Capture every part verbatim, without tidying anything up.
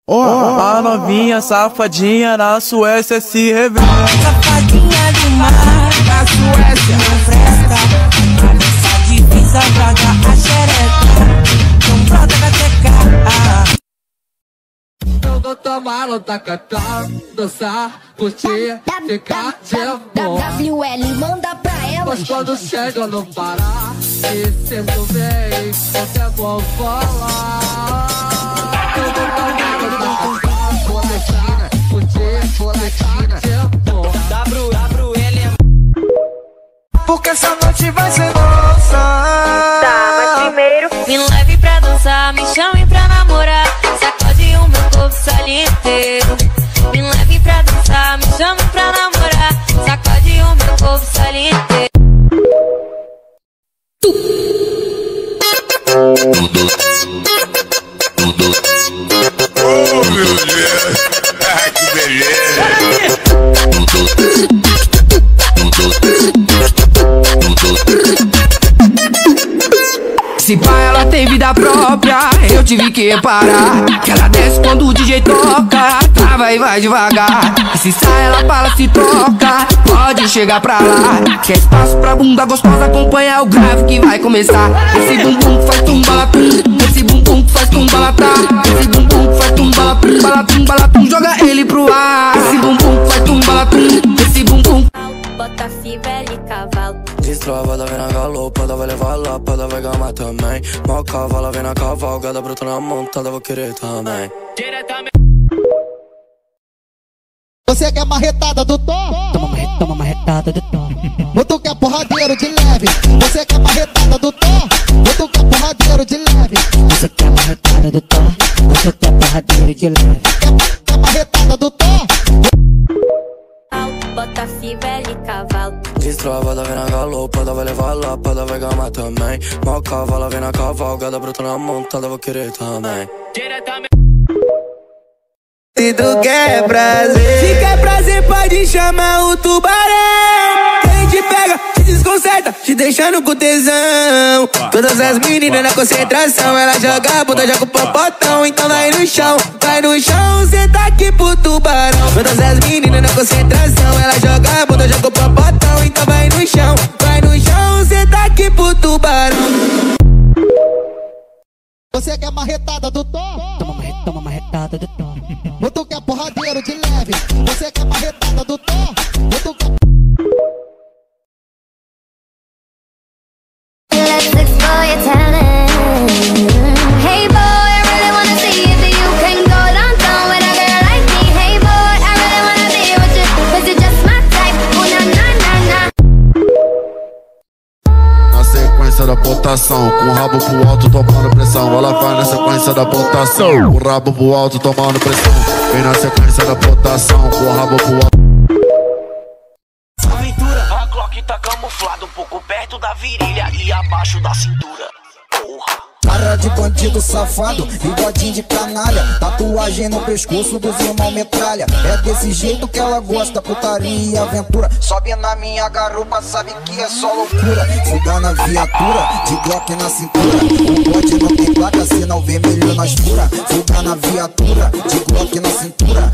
Oh, a novinha safadinha na Suécia se revela. Safadinha do mar, na Suécia não presta. Essa divisa joga a xereca. Não brota da T K. Eu vou tomar no tacatá, dançar, curtir, ficar de boa. W L manda pra elas. Mas quando chega no Pará, me sinto bem, até vou falar. Eu vou tomar no tacatá, boletina, curtir, boletina de boa. W L Porque essa noite vai ser nossa. Tá, mas primeiro me leve pra dançar, me chame pra namorar. Sacode o meu corpo sali inteiro. Me leve pra dançar, me chame pra namorar. Sacode o meu corpo sali inteiro. Oh, meu Deus! Ah, que beleza! Se pá, ela tem vida própria, eu tive que reparar que ela desce quando o D J toca, trava e vai devagar. E se sai, ela fala, se troca, pode chegar pra lá. Quer espaço pra bunda gostosa, acompanha o grave que vai começar. Esse bumbum que faz tumbalatum, esse bumbum que faz tumbalatá, esse bumbum que faz tumbalatum, balatum, balatum, joga ele pro ar. Esse bumbum que faz tumbalatum, esse bumbum. Bota fivela e cavalo. Destravada, vem na galopada, vai levar lapada, vai gamar também. Mal cavala, vem na cavalgada, bruta na montada, vou querer também. Você quer marretada do tom? Toma uma, toma uma retada do tom. Ou tu quer porradeiro de leve? Você quer marretada do tom? Ou tu quer porradeiro de leve? Você quer uma retada do tom? Você quer porradeiro de leve? Quer, quer marretada do tom? Bota fivela e cavalo. Destravada, vem na galopada, vai levar lapada, vai gamar também. Mal cavala, vem na cavalgada, bruta na montada, vou querer também. Se tu quer prazer, se quer prazer pode chamar o tubarão. Quem te pega, te desconcerta, te deixando com tesão. Todas as meninas na concentração, ela joga a bunda, joga o popotão. Então vai no chão, vai no chão, cê tá aqui pro tubarão. Todas as meninas na concentração, ela joga a bunda, joga o popotão. Então vai no chão, vai no chão, cê tá aqui pro tubarão. Você quer marretada do tom? Toma uma, toma uma retada do tom. Ou tu quer porradeiro de leve? Você quer marretada do tom? Ou tu quer... Let's explore your talent. Hey boy, I really wanna see if you can go downtown with a girl like me. Hey boy, I really wanna be with you, cause you're just my type. Oh na na na na. Na sequência da botação, com o rabo pro alto tomando pressão. Ela vai na sequência da botação, o rabo pro alto tomando pressão. Vem na sequência da botação, com o rabo pro alto. Aventura, a Glock tá camuflada um pouco perto da virilha e abaixo da cintura. Porra. Cara de bandido safado, bigodinho de canalha, tatuagem no pescoço dos irmãos metralha. É desse jeito que ela gosta, putaria e aventura. Sobe na minha garupa, sabe que é só loucura. Fuga na viatura, de Glock na cintura. O bote não tem placa, sinal vermelho na escura. Fuga na viatura, de Glock na cintura.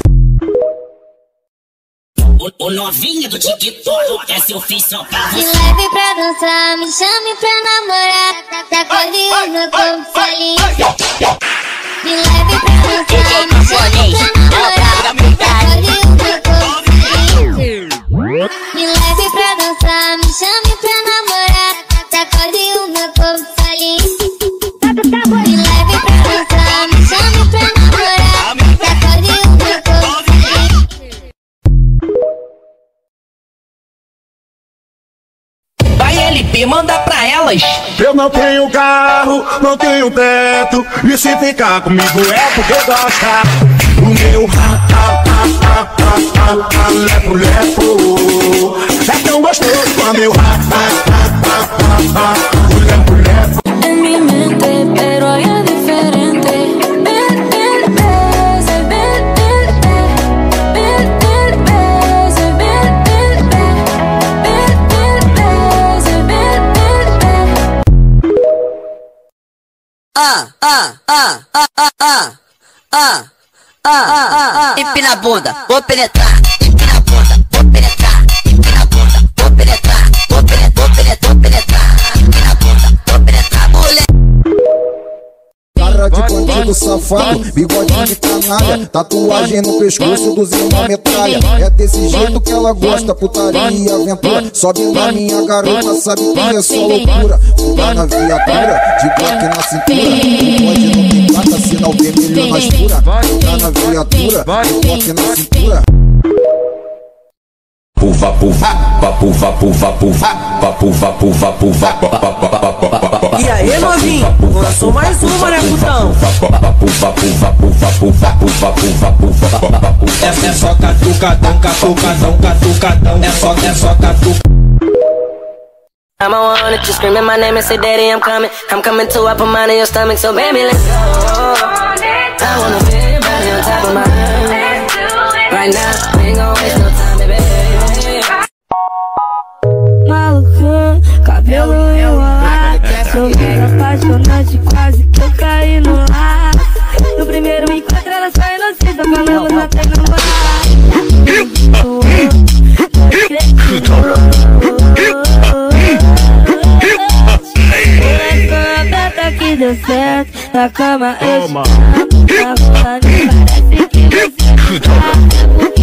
O, o novinho do TikTok é seu filho só pra Me leve pra dançar, me chame pra namorar. Sacode o meu corpo feliz. Me leve pra dançar, me chame pra namorar. Sacode o meu corpo feliz. Me leve pra dançar, me chame pra namorar. Sacode o meu corpo feliz. Me leve pra dançar, me chame pra namorar. Sacode o meu corpo feliz. Vai L P, manda pra elas. Eu não tenho carro, não tenho teto, e se ficar comigo é porque gosta. O meu ra-ra-ra-ra-ra-ra lepo lepo é tão gostoso quando eu ra-ra-ra-ra-ra o lepo lepo. En mi mente, pero ahí es diferente. Mil, mil veces, mil, mil veces, mil, mil veces, mil, mil veces, mil, mil veces, mil, mil veces. Ah, ah, ah, ah, ah, ah, ah. Ah, ah, ah, ah. Empina a bunda, vou penetrar. Empina a bunda, vou penetrar. Empina a bunda, vou penetrar. Vou penetrar, vou penetrar, vou penetrar. Empina a bunda, vou penetrar, mulher. Cara de bandido safado, bigodinho de canalha, tatuagem no pescoço dos irmãos metralha. É desse jeito que ela gosta, putaria e aventura. Sobe na minha garota, sabe que é só loucura. Fuga na viatura, de Glock na cintura. Pode não tem plata, sinal vermelho na escura. Fuga na viatura, de Glock na cintura. Puva, puva, puva, puva, puva, puva, puva, puva. E aí, novinho? Lançou mais uma, né, putão? É só catucadão, catucadão, catucadão. É só, é só catucadão. I'm on it, you screaming my name and say, Daddy, I'm coming. I'm coming to up a mine in your stomach, so baby, let's go. I wanna feel your body on top of my head. Right now, we ain't gon' waste no time, baby. Maluco, cabelo enrolado. Sou mega apaixonante, quase que eu caí no laço. No primeiro encontro ela só inocente, falamos até namorar. Que deu certo, na cama eu te amo. Na vontade parece que você